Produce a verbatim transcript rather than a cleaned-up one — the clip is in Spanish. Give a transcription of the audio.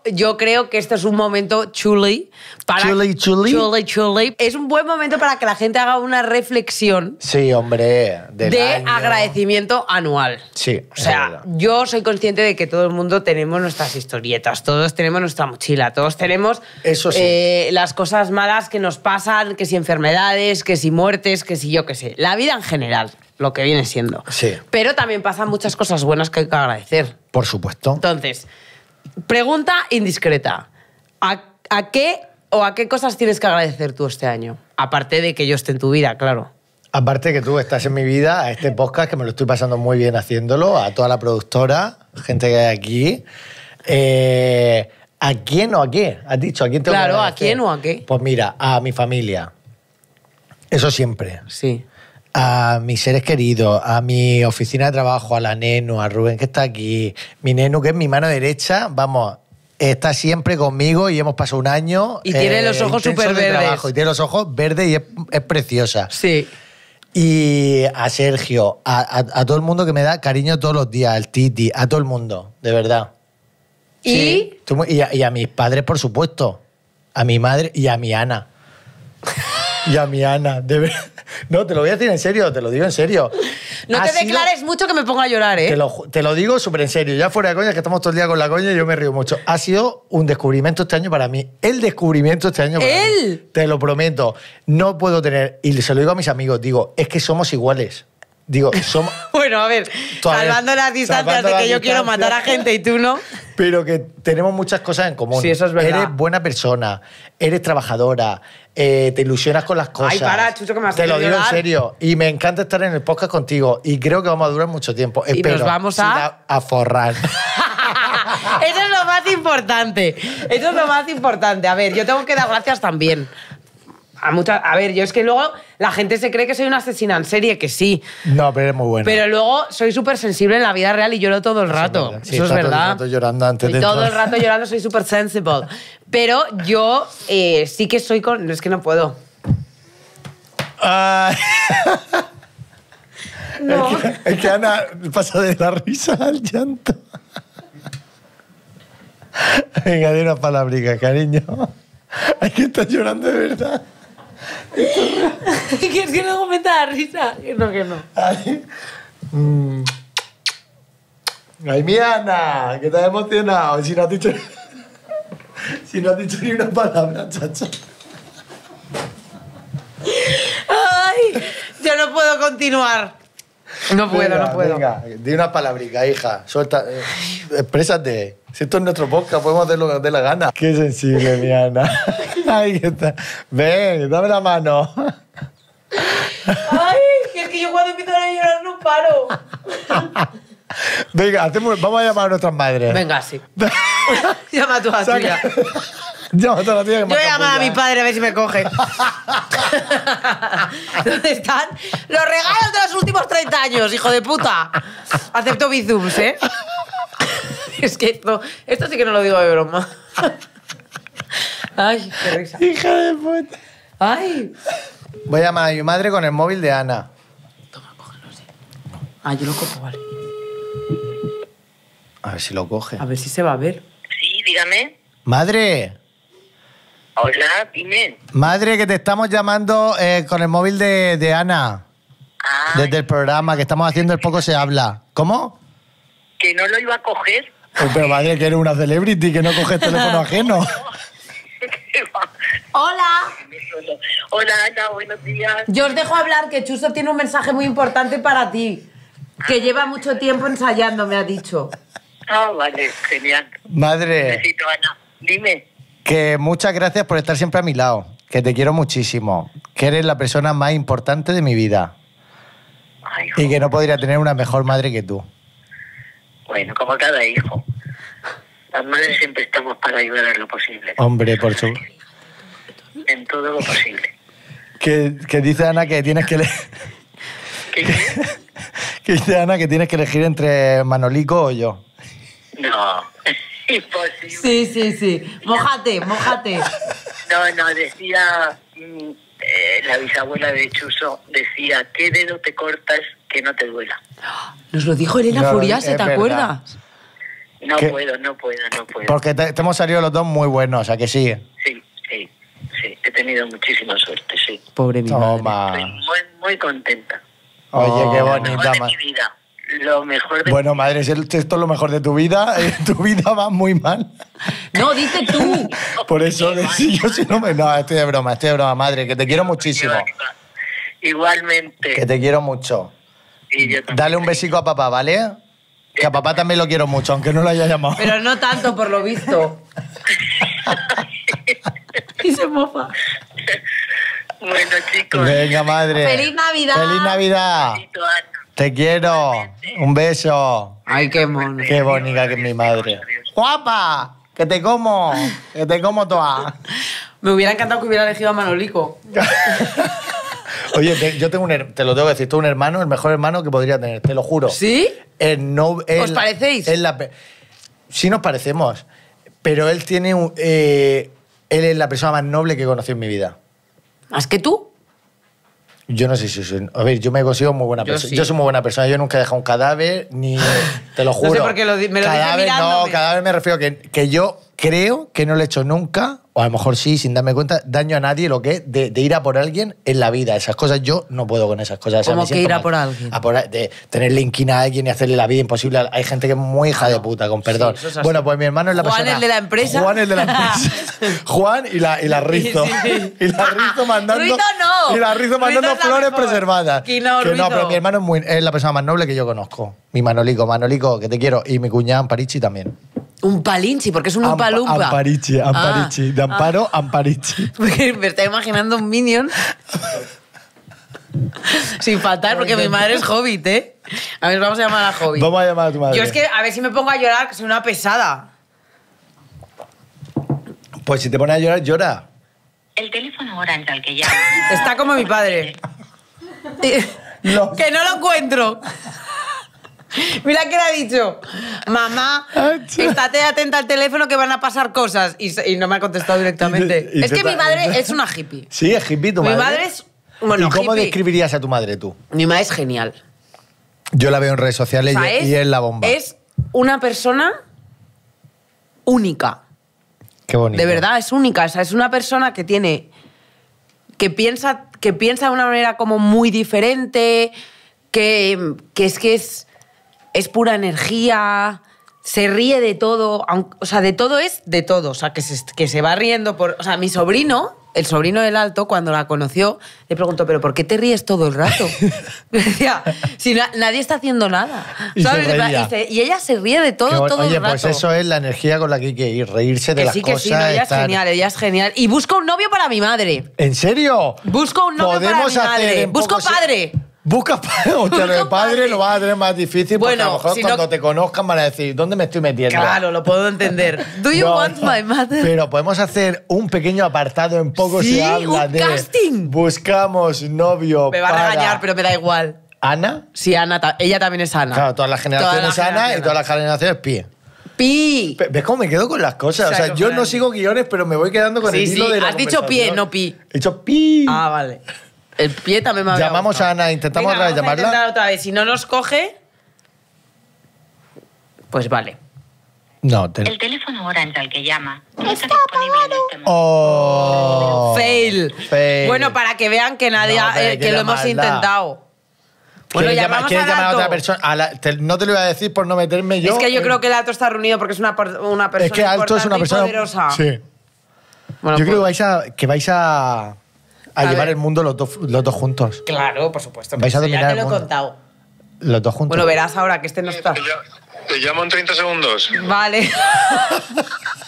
yo creo que esto es un momento chuli. Para, Chuli, chuli. Chuli, chuli. Es un buen momento para que la gente haga una reflexión Sí, hombre. Del de año. agradecimiento anual. Sí, O sea, es verdad. yo soy consciente de que todo el mundo tenemos nuestras historietas, todos tenemos nuestra mochila, todos tenemos Eso sí. eh, las cosas malas que nos pasan, que si enfermedades, que si muertes, que si yo qué sé. La vida en general, lo que viene siendo. Sí. Pero también pasan muchas cosas buenas que hay que agradecer. Por supuesto. Entonces, pregunta indiscreta. ¿A, a qué o a qué cosas tienes que agradecer tú este año? Aparte de que yo esté en tu vida, claro. Aparte que tú estás en mi vida, a este podcast que me lo estoy pasando muy bien haciéndolo, a toda la productora, gente que hay aquí. Eh, ¿A quién o a qué? ¿Has dicho? ¿A quién tengo que Claro, ¿a agradecer? quién o a qué? Pues mira, a mi familia. Eso siempre. Sí. A mis seres queridos, a mi oficina de trabajo, a la Nenu, a Rubén que está aquí. Mi Nenu, que es mi mano derecha, vamos, está siempre conmigo y hemos pasado un año. Y tiene los ojos intenso súper de verdes. trabajo, Y tiene los ojos verdes y es, es preciosa. Sí. Y a Sergio, a, a- a todo el mundo que me da cariño todos los días, al Titi, a todo el mundo, de verdad. ¿Y? Sí. Tú mu- Y a, y a mis padres, por supuesto. A mi madre y a mi Ana. Y a mi Ana, de ver- No, te lo voy a decir en serio, te lo digo en serio. No Ha te sido- declares mucho que me ponga a llorar, ¿eh? Te lo, ju- te lo digo súper en serio, ya fuera de coña, que estamos todo el día con la coña y yo me río mucho. Ha sido un descubrimiento este año para mí. El descubrimiento este año para ¿Él? mí. Te lo prometo. No puedo tener, y se lo digo a mis amigos, digo, es que somos iguales. Digo, somos... Bueno, a ver, Todavía- salvando las distancias salvando de que las yo quiero distancias. matar a gente y tú no. Pero que tenemos muchas cosas en común. Sí, eso es verdad. Eres buena persona, eres trabajadora, eh, te ilusionas con las cosas. Ay, para, Chucho, que me has Te lo hecho digo en llorar. serio. Y me encanta estar en el podcast contigo. Y creo que vamos a durar mucho tiempo. Y Espero. nos vamos a- sin a, a forrar. Eso es lo más importante. Eso es lo más importante. A ver, yo tengo que dar gracias también. A, muchas, a ver, yo es que luego la gente se cree que soy una asesina en serie, que sí. No, pero eres muy buena. Pero luego soy súper sensible en la vida real y lloro todo el rato. Sí, Eso es está todo el verdad. rato llorando antes Y de todo entrar. el rato llorando, soy súper sensible. Pero yo eh, sí que soy con... Es que no puedo. Ay, No. es, que, es que Ana pasa de la risa al llanto. Venga, di una palabrica, cariño. Hay que estar llorando de verdad. que es que luego me da risa. Que no, que no. Ay, mm. Ay, mi Ana, que te has emocionado. Si no has dicho, si no has dicho ni una palabra, chacha. Ay, yo no puedo continuar. No puedo, Venga, no puedo. Venga, di una palabrica, hija. Suelta, eh, exprésate. Si esto es nuestro podcast, podemos hacer lo que nos dé la gana. Qué sensible, mi Ana. Ay, qué tal. Ven, dame la mano. Ay, que es que yo cuando empiezo a llorar no paro. Venga, hacemos, vamos a llamar a nuestras madres. Venga, sí. Llama tú a la Saca- tuya. Llama a la tía que Yo me voy a llamar a capullo, mi ¿eh? padre a ver si me coge. ¿Dónde están los regalos de los últimos treinta años, hijo de puta? Acepto bizums, ¿eh? Es que esto, esto sí que no lo digo de broma. Ay, qué risa. Hija de puta. Ay. Voy a llamar a mi madre con el móvil de Ana. Ah, yo lo cojo, vale. A ver si lo coge. A ver si se va a ver. Sí, dígame. Madre, Hola, dime. madre, que te estamos llamando eh, con el móvil de, de Ana. Ah, Desde el programa que estamos haciendo El Poco Se Habla. ¿Cómo? que no lo iba a coger. Pues, pero madre, que eres una celebrity, que no coges teléfono ajeno. Hola. Hola, Ana, buenos días. Yo os dejo hablar, que Chuso tiene un mensaje muy importante para ti. Que lleva mucho tiempo ensayando, me ha dicho. Ah, vale, genial. Madre, Necesito, Ana. Dime. que muchas gracias por estar siempre a mi lado. Que te quiero muchísimo. Que eres la persona más importante de mi vida. Ay, Y que no podría tener una mejor madre que tú. bueno, como cada hijo. Las madres siempre estamos para ayudar en lo posible. Hombre, por su... En todo lo posible. Que, que dice Ana que tienes que... ele- ¿Qué qué? que dice Ana que tienes que elegir entre Manolico o yo. No, imposible. Sí, sí, sí. Mójate, mójate. No, no, decía mm, eh, la bisabuela de Chuso, decía, ¿qué dedo te cortas que no te duela? Nos lo dijo Elena No, Furiase, es ¿te verdad. acuerdas? No ¿Qué? puedo, no puedo, no puedo. Porque te, te hemos salido los dos muy buenos, ¿a que sí? Sí, sí, sí. He tenido muchísima suerte, sí. Pobre mi madre. Toma. Estoy muy, muy contenta. Oye, qué Oh. Lo bonita. mejor de ma- mi vida. Lo mejor de Bueno, madre, si esto es lo mejor de tu vida, eh, tu vida va muy mal. No, dice tú. Por eso, Qué si yo si no me... No, estoy de broma, estoy de broma, madre, que te quiero mi muchísimo. vida. Igualmente. Que te quiero mucho. Y yo también. Dale un besico a papá, ¿vale? Que a papá también lo quiero mucho, aunque no lo haya llamado. Pero no tanto, por lo visto. Y se mofa. Bueno, chicos. Venga, madre. ¡Feliz Navidad! ¡Feliz Navidad! besito, Ana. Te quiero. Un beso. Ay, qué mono. Qué bonita que es mi madre. ¡Guapa! ¡Que te como! ¡Que te como toda! Me hubiera encantado que hubiera elegido a Manolico. Oye, te- yo tengo un her- te lo tengo que decir, tengo un hermano, el mejor hermano que podría tener, te lo juro. ¿Sí? Él no, él- ¿Os parecéis? él la pe- sí nos parecemos, pero él tiene un, eh, él es la persona más noble que he conocido en mi vida. ¿Más que tú? Yo no sé si soy... A ver, yo me consigo muy buena Yo persona. sí. Yo soy muy buena persona. Yo nunca he dejado un cadáver, ni... Te lo No juro. sé por qué lo di- me lo dice cadáver, no, mirándome. cadáver me refiero que, que yo creo que no le he hecho nunca, o a lo mejor sí, sin darme cuenta, daño a nadie lo que es de, de ir a por alguien en la vida. Esas cosas yo no puedo con esas cosas. O sea, ¿Cómo me que siento ir a mal. por alguien? A por- de tenerle inquina a alguien y hacerle la vida imposible. Hay gente que es muy hija de puta, con perdón. eso es así. Bueno, pues mi hermano es la Juan, persona... el de la empresa. Juan, el de la empresa. Juan y la, y la Rizo. Sí, sí. Y la Rizo mandando... Ruizo no. Y la Rizo mandando Ruizo es la flores mejor. preservadas. Que no, Que no, Ruizo. pero mi hermano es, muy- es la persona más noble que yo conozco. Mi Manolico, Manolico, que te quiero. Y mi cuñada Amparichi también. Un palinchi, porque es un Ampa- umpalumpa. Amparichi, Amparichi. Ah, de Amparo, Amparichi. Porque me está imaginando un minion. Sin faltar, porque mi madre es hobbit, ¿eh? A ver, vamos a llamar a hobbit. Vamos a llamar a tu madre. Yo es que a ver si me pongo a llorar, que soy una pesada. Pues si te pones a llorar, llora. El teléfono orange al que llama. Está como mi padre. No. Que no lo encuentro. Mira que le ha dicho, mamá, estate atenta al teléfono que van a pasar cosas. Y, se- y no me ha contestado directamente. Y te- y es te que ta- mi madre es una hippie. Sí, es hippie tu Mi madre. madre es... Bueno, ¿Y cómo hippie. describirías a tu madre tú? Mi madre es genial. Yo la veo en redes sociales O sea, y, y es la bomba. Es una persona única. Qué bonito. De verdad, es única. O sea, es una persona que tiene. que piensa, que piensa de una manera como muy diferente, que, que es que es, es pura energía, se ríe de todo. aunque- o sea, de todo es de todo. O sea, que se, que se va riendo por. O sea, mi sobrino. El sobrino del Alto, cuando la conoció, le preguntó, ¿pero por qué te ríes todo el rato? Le decía, si na- nadie está haciendo nada. Y se ¿Sabes? reía. Y, se- y ella se ríe de todo, Qué bon- todo Oye, el rato. pues eso es la energía con la que hay que ir, reírse de Que las sí, que cosas. sí, no, ella estar- es genial, ella es genial. Y busco un novio para mi madre. ¿En serio? Busco un novio para Podemos mi hacer madre. en Busco pocos- padre. Busca padre. O sea, Busco de padre padre. lo vas a tener más difícil porque Bueno, a lo mejor si no- cuando te conozcan van a decir, ¿dónde me estoy metiendo? Claro, lo puedo entender. Do you No, want no. my mother? Pero podemos hacer un pequeño apartado, en poco Sí, se habla un de... casting. Buscamos novio Me va a para... regañar, pero me da igual. ¿Ana? Sí, Ana, ta- ella también es Ana. Claro, todas las generaciones Todas las Ana y generaciones. todas las generaciones Pie. Pi. Pe- ¿Ves cómo me quedo con las cosas? O sea, O sea, yo no cojonante. sigo guiones, pero me voy quedando con Sí, el hilo sí, de la has dicho pie, conversación. no pi. He dicho pi. Ah, vale. El pie también me había Llamamos gustado. a Ana, intentamos Venga, otra vez vamos a llamarla. intentar otra vez. Si no nos coge, pues vale. No, te... El teléfono orange al que llama no está disponible en este momento. Oh. Fail. Fail. Bueno, para que vean que nadie, No, ha- pero hay eh, que que lo hemos llamarla. intentado. Bueno, ¿Quieres llamar, llamamos ¿quieres al llamar a Alto. otra persona? A la- te- no te lo iba a decir por no meterme yo. Es que yo en- creo que el Alto está reunido porque es una, por- una persona Es que Alto es una importante y persona... poderosa. Sí. Bueno, yo creo que pues, vais a, que vais a, a, A llevar ver. el mundo los dos, los dos juntos. Claro, por supuesto. Vais a Eso ya dominar te el lo he mundo. contado. Los dos juntos. Bueno, verás ahora que este no está. Te ll- te llamo en treinta segundos. Vale.